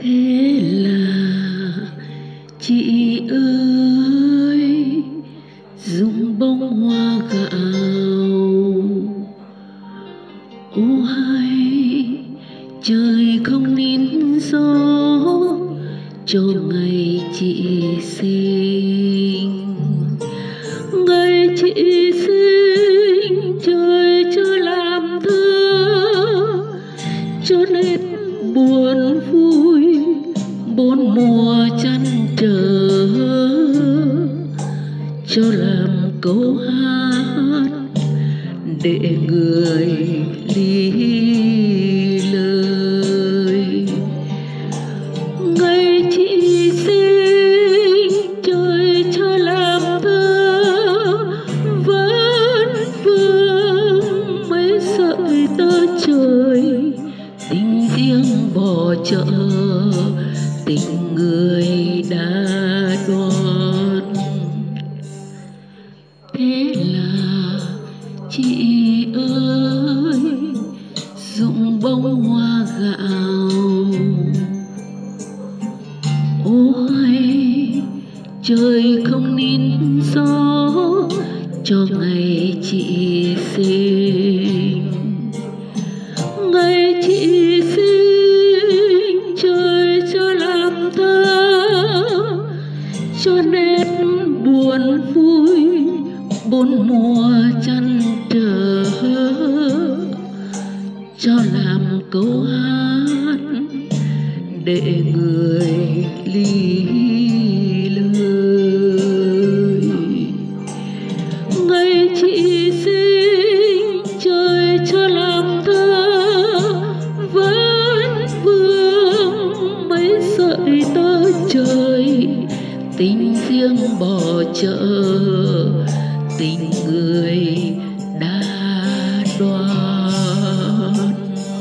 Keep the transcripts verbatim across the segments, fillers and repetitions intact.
Thế là chị ơi, rụng bông hoa gạo. Ô hay trời không nín gió cho ngày chị sinh. Ngày chị sinh trời chưa làm thơ, cho nên buồn vui bốn mùa chăn trở, cho làm câu hát để người ly lời. Ngày chị sinh trời cho làm thơ, vẫn vương mấy sợi tơ trời, tình riêng bỏ chợ tình người đã đoán. Thế là chị ơi, rụng bông hoa gạo. Ô hay trời không nín gió cho ngày chị sinh. Ngày chị sinh trời cho làm thơ, cho nên buồn vui bốn mùa chăn trở, cho làm câu hát để người ly lời. Ngày chị sinh trời cho làm thơ, vẫn vương mấy sợi tơ trời, tình riêng bỏ chợ tình người đã đoán.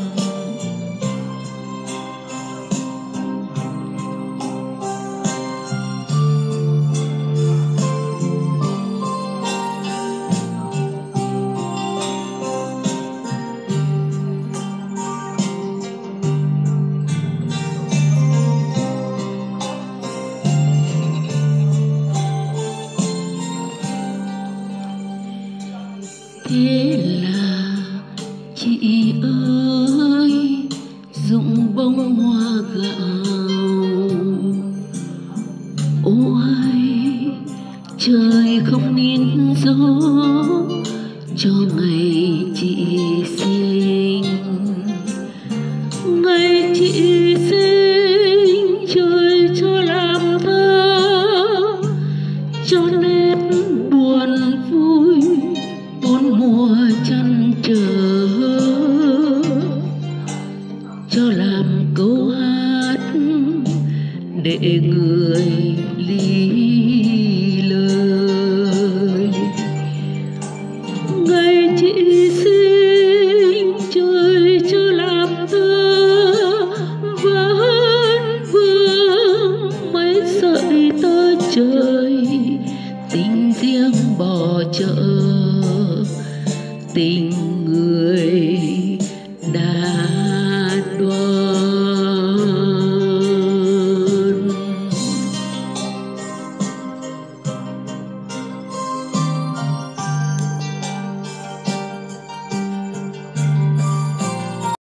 Thế là chị ơi, rụng bông hoa gạo. Ô hay trời không nín gió cho ngày chị sinh. Ngày chị sinh trời cho làm thơ, cho nên buồn vui bốn mùa chăn trở, cho làm câu hát để người ly lời. Ngày chị sinh trời cho làm thơ, vẫn vương mấy sợi tơ trời, tình riêng bỏ chợ tình người